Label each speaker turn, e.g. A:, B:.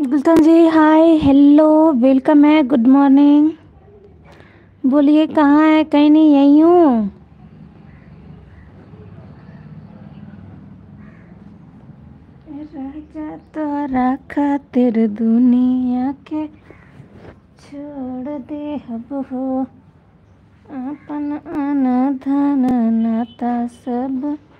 A: गुलशन ji hi hello welcome है good morning. बोलिए कहाँ है? कहीं नहीं, यहीं हूँ। राजा तोरा खातिर दुनिया के छोड़ दे हब हो, अपन आना धन नाता सब